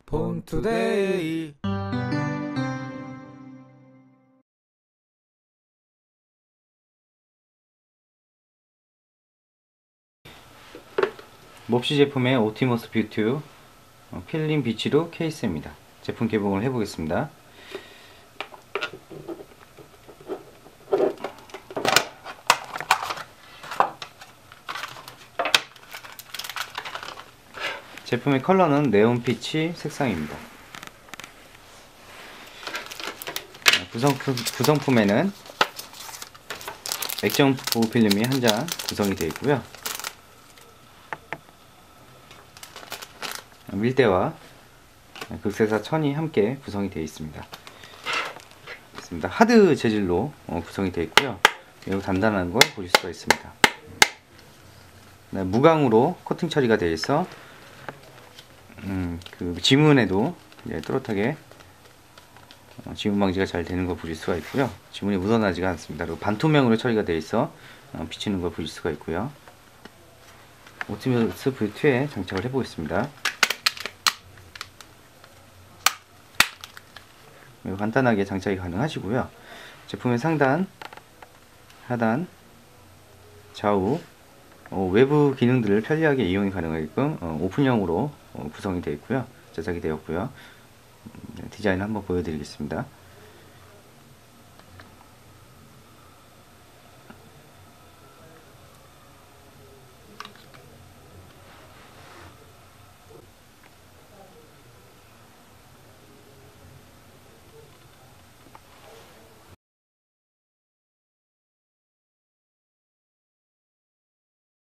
본투데이. 몹시 제품의 옵티머스 뷰2 필름 비치로 케이스입니다. 제품 개봉을 해보겠습니다. 제품의 컬러는 네온 피치 색상입니다. 구성품에는 액정 보호 필름이 한 장 구성이 되어 있고요. 밀대와 극세사 천이 함께 구성이 되어 있습니다. 하드 재질로 구성이 되어 있고요. 매우 단단한 걸 보실 수가 있습니다. 무광으로 코팅 처리가 되어 있어 그 지문에도 또렷하게 지문 방지가 잘 되는 걸 보실 수가 있고요. 지문이 묻어나지가 않습니다. 그리고 반투명으로 처리가 되어 있어 비치는 걸 보실 수가 있고요. 옵티머스 뷰2에 장착을 해보겠습니다. 매우 간단하게 장착이 가능하시고요. 제품의 상단, 하단, 좌우 외부 기능들을 편리하게 이용이 가능하게끔 오픈형으로 구성이 되어 있고요. 제작이 되었고요. 디자인을 한번 보여드리겠습니다.